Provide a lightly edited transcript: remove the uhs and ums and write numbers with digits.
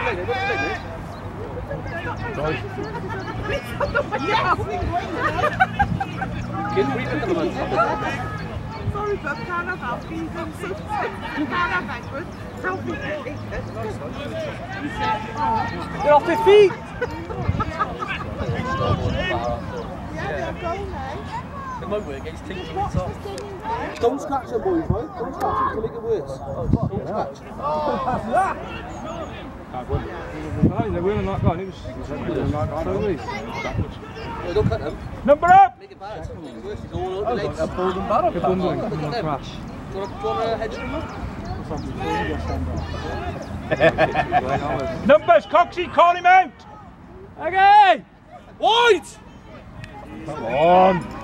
Sorry, but can't have alcohol. Can't have backwards. Help me. Get off your feet! Yeah, they'll go now. It won't work, it's tinky on top. Don't scratch them, boys, right? Don't scratch them to make it worse. Don't scratch. They're wheeling like that. It was so easy. No, don't cut them. Number up! Make it bad. It's worse, it's all over the legs. They're bundling. Look at them. Crash. Do you want to hedge them up? Numbers, Coxie, call him out! Okay! White! Come on!